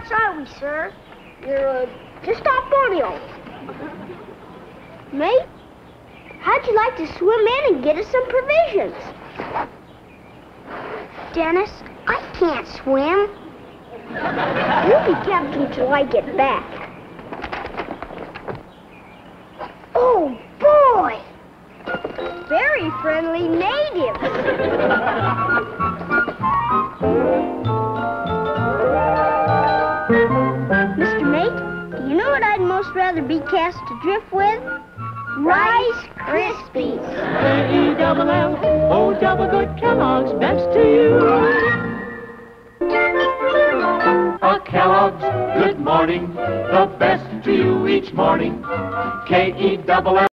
Whereabouts are we, sir? We're, just off Borneo. Mate, how'd you like to swim in and get us some provisions? Dennis, I can't swim. You'll be captain till I get back. Oh, boy! Very friendly natives. Mr. Mate, do you know what I'd most rather be cast adrift with? Rice Krispies. K-E-double-L, oh, double good Kellogg's, best to you. Kellogg's, good morning, the best to you each morning. K-E-double-L.